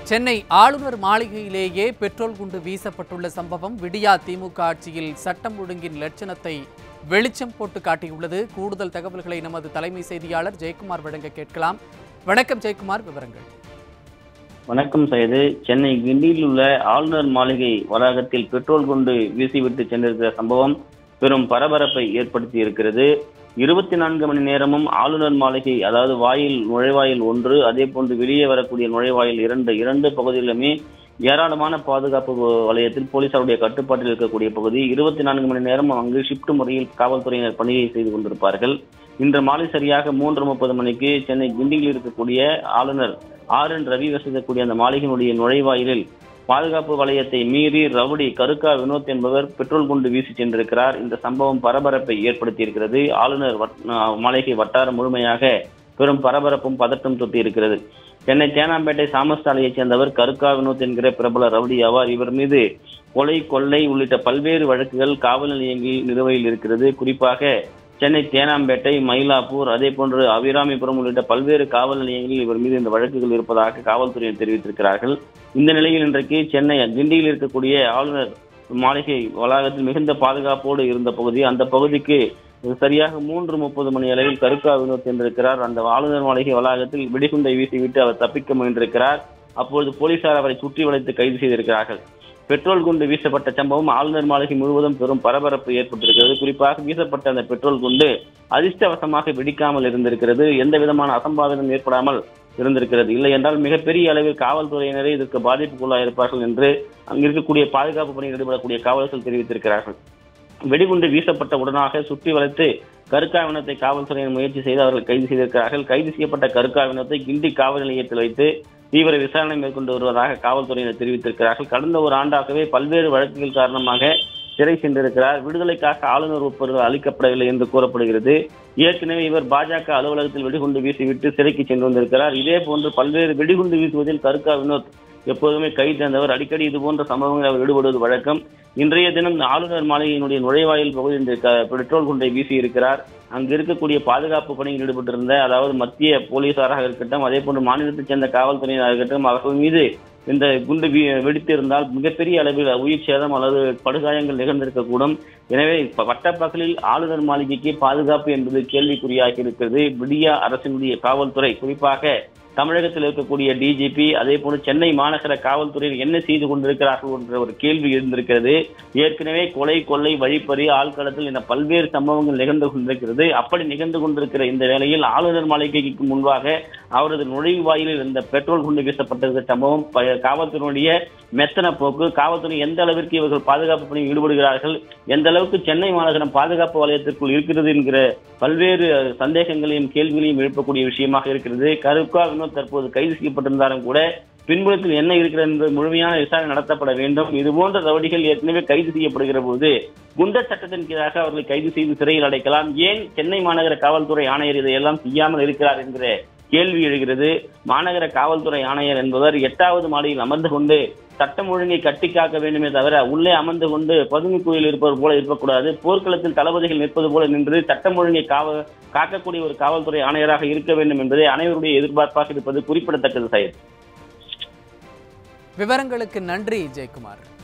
சென்னை ஆளுநர் மாளிகையிலேயே பெட்ரோல் குண்டு வீசப்பட்டுள்ள சம்பவம் விடியா திமுக ஆட்சியில் சட்டம் ஒழுங்கின் லட்சணத்தை வெளிச்சம் போட்டு காட்டியுள்ளது. கூடுதல் தகவல்களை நமது தலைமை செய்தியாளர் ஜெயக்குமார் வழங்க கேட்கலாம். வணக்கம் ஜெயக்குமார், விவரங்கள். வணக்கம் சையது. சென்னை கிண்டியில் உள்ள ஆளுநர் மாளிகை வளாகத்தில் பெட்ரோல் குண்டு வீசிவிட்டு சென்றிருக்கிற சம்பவம் பெரும் பரபரப்பை ஏற்படுத்தி இருக்கிறது. 24 மணி நேரமும் ஆளுநர் மாளிகை, அதாவது நுழைவாயில் 1, அதே போன்று வெளியே வரக்கூடிய நுழைவாயில் 2 பகுதிகளிலுமே ஏராளமான பாதுகாப்பு வலயத்தில் போலீசாருடைய கட்டுப்பாட்டில் இருக்கக்கூடிய பகுதி. 24 மணி நேரம் அங்கு ஷிப்ட் முறையில் காவல்துறையினர் பணியை செய்து கொண்டிருப்பார்கள். இன்று மாலை சரியாக 3:30 மணிக்கு சென்னை கிண்டியில் இருக்கக்கூடிய ஆளுநர் RN ரவி வசிக்கக்கூடிய அந்த மாளிகையினுடைய நுழைவாயிலில் பாதுகாப்பு வலயத்தை மீறி ரவுடி கருக்கா வினோத் என்பவர் பெட்ரோல் குண்டு வீசி சென்றிருக்கிறார். இந்த சம்பவம் பரபரப்பை ஏற்படுத்தி இருக்கிறது. ஆளுநர் மாளிகை வட்டாரம் முழுமையாக பெரும் பரபரப்பும் பதட்டம் தொட்டி இருக்கிறது. சென்னை தேனாம்பேட்டை சாமஸ் சாலையைச் சேர்ந்தவர் கருக்கா வினோத் என்கிற பிரபல ரவுடி ஆவார். இவர் மீது கொலை, கொள்ளை உள்ளிட்ட பல்வேறு வழக்குகள் காவல் நிலையங்களில் நிலுவையில் இருக்கிறது. குறிப்பாக சென்னை தேனாம்பேட்டை, மயிலாப்பூர், அதே போன்று அபிராமிபுரம் உள்ளிட்ட பல்வேறு காவல் நிலையங்களில் இவர் மீது இந்த வழக்குகள் இருப்பதாக காவல்துறையினர் தெரிவித்திருக்கிறார்கள். இந்த நிலையில் இன்றைக்கு சென்னை கிண்டியில் இருக்கக்கூடிய ஆளுநர் மாளிகை வளாகத்தில் மிகுந்த பாதுகாப்போடு இருந்த பகுதி, அந்த பகுதிக்கு சரியாக 3:30 மணி அளவில் கருக்கா வினோத் சென்றிருக்கிறார். அந்த ஆளுநர் மாளிகை வளாகத்தில் வெடிகுண்டை வீசிவிட்டு அவர் தப்பிக்க முயன்றிருக்கிறார். அப்பொழுது போலீசார் அவரை சுற்றி வளைத்து கைது செய்திருக்கிறார்கள். பெட்ரோல் குண்டு வீசப்பட்ட சம்பவம் ஆளுநர் மாளிகை முழுவதும் பெரும் பரபரப்பு ஏற்பட்டிருக்கிறது. குறிப்பாக வீசப்பட்ட அந்த பெட்ரோல் குண்டு அதிர்ஷ்டவசமாக வெடிக்காமல் இருந்திருக்கிறது. எந்த விதமான அசம்பாவிதம் ஏற்படாமல் இருந்திருக்கிறது. இல்லை என்றால் மிகப்பெரிய அளவில் காவல்துறையினரே இதற்கு பாதிப்புக்குள்ளாயிருப்பார்கள் என்று அங்கிருக்கக்கூடிய பாதுகாப்பு பணியில் ஈடுபடக்கூடிய காவலர்கள் தெரிவித்திருக்கிறார்கள். வெடிகுண்டு வீசப்பட்ட உடனாக சுற்றி வளைத்து கருக்கா வினோத்தை காவல்துறையினர் முயற்சி செய்து அவர்கள் கைது செய்திருக்கிறார்கள். கைது செய்யப்பட்ட கருக்கா வினோத்தை கிண்டி காவல் நிலையத்தில் வைத்து தீவிர விசாரணை மேற்கொண்டு வருவதாக காவல்துறையினர் தெரிவித்திருக்கிறார்கள். கடந்த ஒரு ஆண்டாகவே பல்வேறு வழக்குகள் காரணமாக சிறை சென்றிருக்கிறார். விடுதலைக்காக ஆளுநர் ஒப்புதல் அளிக்கப்படவில்லை என்று கூறப்படுகிறது. ஏற்கனவே இவர் பாஜக அலுவலகத்தில் வெடிகுண்டு வீசிவிட்டு சிறைக்கு சென்று வந்திருக்கிறார். இதே போன்று பல்வேறு வெடிகுண்டு வீசுவதில் கருக்கா வினோத் எப்போதுமே கை தேர்ந்தவர். அடிக்கடி இது போன்ற சம்பவங்களில் அவர் ஈடுபடுவது வழக்கம். இன்றைய தினம் ஆளுநர் மாளிகையினுடைய நுழைவாயில் பகுதியில் பெட்ரோல் குண்டை வீசி இருக்கிறார். அங்கு இருக்கக்கூடிய பாதுகாப்பு பணியில் ஈடுபட்டிருந்த, அதாவது மத்திய போலீசாராக இருக்கட்டும், அதே போன்று மாநிலத்தைச் சேர்ந்த காவல்துறையினராக இருக்கட்டும், அவர்கள் மீது இந்த குண்டு வெடித்திருந்தால் மிகப்பெரிய அளவில் உயிர் சேதம் அல்லது படுகாயங்கள் நிகழ்ந்திருக்கக்கூடும். எனவே பட்டப்பகலில் ஆளுநர் மாளிகைக்கு பாதுகாப்பு என்பது கேள்விக்குறியாகி இருக்கிறது. விடியா அரசினுடைய காவல்துறை, குறிப்பாக தமிழகத்தில் இருக்கக்கூடிய டிஜிபி, அதே போன்று சென்னை மாநகர காவல்துறையில் என்ன செய்து கொண்டிருக்கிறார்கள் என்ற ஒரு கேள்வி இருந்திருக்கிறது. ஏற்கனவே கொலை, கொள்ளை, வழிப்பறி, ஆள்கடத்தல் என பல்வேறு சம்பவங்கள் நிகழ்ந்து கொண்டிருக்கிறது. அப்படி நிகழ்ந்து கொண்டிருக்கிற இந்த வேளையில் ஆளுநர் மாளிகைக்கு முன்பாக அவரது நுழைவாயிலில் இருந்த பெட்ரோல் குண்டு வீசப்பட்டிருக்கிற சம்பவம் காவல்துறையினுடைய மெத்தன போக்கு, காவல்துறை எந்த அளவிற்கு இவர்கள் பாதுகாப்பு பணியில் ஈடுபடுகிறார்கள், எந்த அளவுக்கு சென்னை மாநகரம் பாதுகாப்பு வலயத்திற்குள் இருக்கிறது என்கிற பல்வேறு சந்தேகங்களையும் கேள்விகளையும் எழுப்பக்கூடிய விஷயமாக இருக்கிறது. கருக்கா வினோத் தற்போது கைது செய்யப்பட்டிருந்தாலும் கூட பின்புலத்தில் என்ன இருக்கிறது என்பது முழுமையான விசாரணை நடத்தப்பட வேண்டும். இதுபோன்ற ரவுடிகள் ஏற்கனவே கைது செய்யப்படுகிற போது குண்டர் சட்டத்தின் கீழாக அவர்களை கைது செய்து சிறையில் அடைக்கலாம். ஏன் சென்னை மாநகர காவல்துறை ஆணையர் இதையெல்லாம் செய்யாமல் இருக்கிறார் என்கிற கேள்வி எழுகிறது. மாநகர காவல்துறை ஆணையர் என்பவர் 8வது மாடியில் அமர்ந்து கொண்டு சட்டம் ஒழுங்கை கட்டி காக்க வேண்டுமே தவிர உள்ளே அமர்ந்து கொண்டு பதுங்கி குழியில் இருப்பவர் போல இருக்கக்கூடாது. போர்க்களத்தில் தளபதிகள் நிற்பது போல நின்று சட்டம் ஒழுங்கை காக்கக்கூடிய ஒரு காவல்துறை ஆணையராக இருக்க வேண்டும் என்பதை அனைவருடைய எதிர்பார்ப்பாக இருப்பது குறிப்பிடத்தக்கது. சையத், விவரங்களுக்கு நன்றி ஜெயக்குமார்.